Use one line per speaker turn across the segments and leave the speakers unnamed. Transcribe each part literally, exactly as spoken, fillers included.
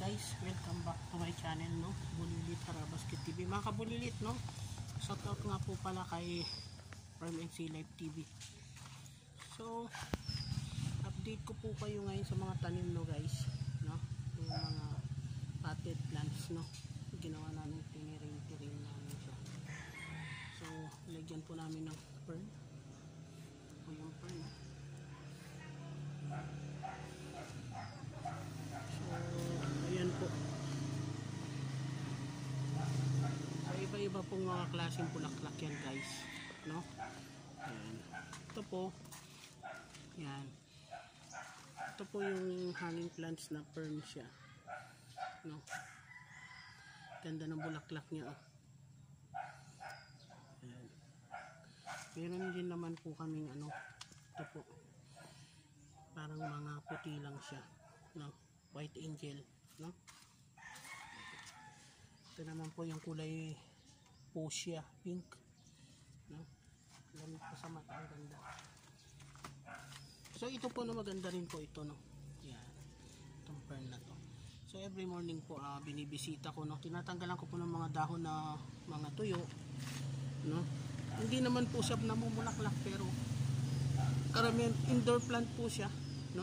guys, welcome back to my channel, no? Bulilit Harabasket T V. Mga kabulilit, no? Shoutout nga po pala kay Farm and Sea Life T V. So, update ko po kayo ngayon sa mga tanim, no guys, no? Yung mga potted plants, no? Ginawa namin, tiniring-tiring namin siya. So, lagyan po namin ng fern. O yung fern, no? So, ayan po. So, iba-iba pong mga klaseng bulaklak yan guys, no? Ayan. Ito po, yan. Ito po yung hanging plants na fern siya, no? Ganda ng bulaklak niya, oh. Ayan. Meron din naman po kaming ano, ito po, parang mga puti lang siya, no? White angel, no? Ito naman po yung kulay fuchsia pink, no? Lamig po sa mata, ang ganda. So ito po na maganda rin po ito, no? Yan, itong fern na to. So every morning po uh, binibisita ko, no? Tinatanggalan ko po ng mga dahon na mga tuyo, no? Hindi naman po siya namumulaklak, pero karamihan indoor plant po siya, no?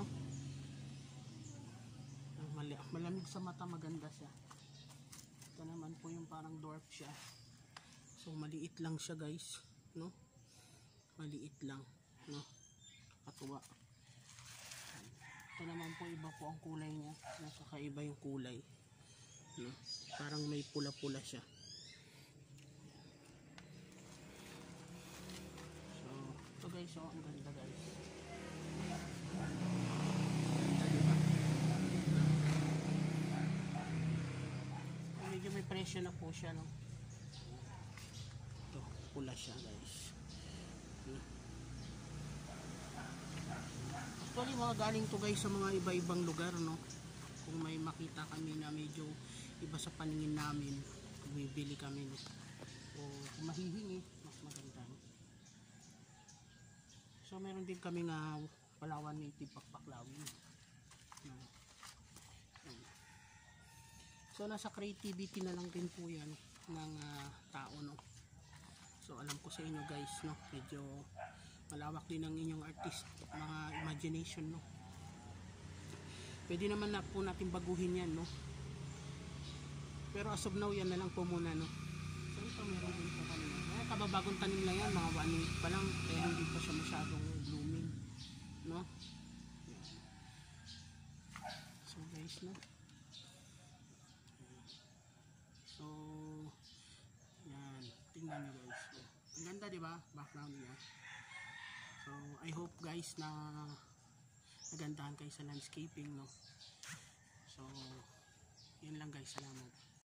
Malamig sa mata, maganda siya. Ito naman po yung parang dwarf siya. So maliit lang siya guys, no? Maliit lang, no? Katuwa. Ito naman po, iba po ang kulay niya. Nakakaiba yung kulay, no? Parang may pula-pula siya. So ito guys, oh, ang ganda guys. Medyo may presyo na po siya, no? Ito, pula siya guys. Actually mga galing to guys sa mga iba-ibang lugar, no? Kung may makita kami na medyo iba sa paningin namin, bumibili kami, no? O kung mahihingi, mas maganda, no? So meron din kami nga Palawan native pakpaklawin, no? So nasa creativity na lang din po yan ng uh, tao, no? So alam ko sa inyo guys, no, medyo malawak din ang inyong artist, mga imagination, no? Pwede naman na po natin baguhin yan, no? Pero as of now, yan na lang po muna, no? So ito, meron din po kanina. Eh, kababagong tanim lang yan, mga one week pa lang, kaya hindi pa siya masyadong blooming, no? So guys, no? So, yan, tingnan nyo guys. Ang ganda, di ba? Background niya. So, I hope guys na nagandahan kayo sa landscaping, no? So, yun lang guys. Salamat.